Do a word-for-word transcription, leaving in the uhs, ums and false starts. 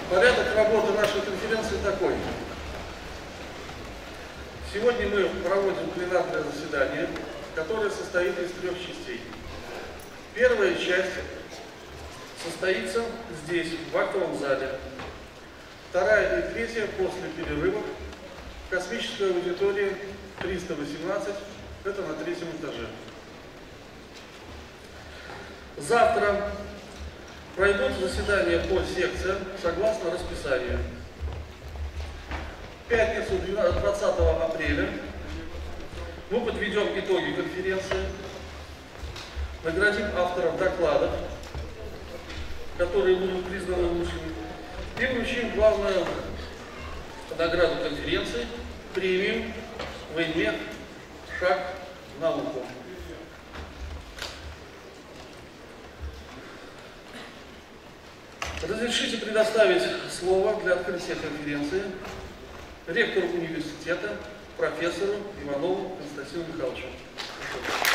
Порядок работы нашей конференции такой. Сегодня мы проводим пленарное заседание, которое состоит из трех частей. Первая часть состоится здесь, в актовом зале. Вторая и третья после перерыва в космической аудитории триста восемнадцать, это на третьем этаже. Завтра пройдут заседания по секциям согласно расписанию. В пятницу двадцатого апреля мы подведем итоги конференции, наградим авторов докладов, которые будут признаны лучшими, и вручим главную награду конференции – премию «Войне. Шаг в науку». Разрешите предоставить слово для открытия конференции ректору университета, профессору Иванову Константину Михайловичу.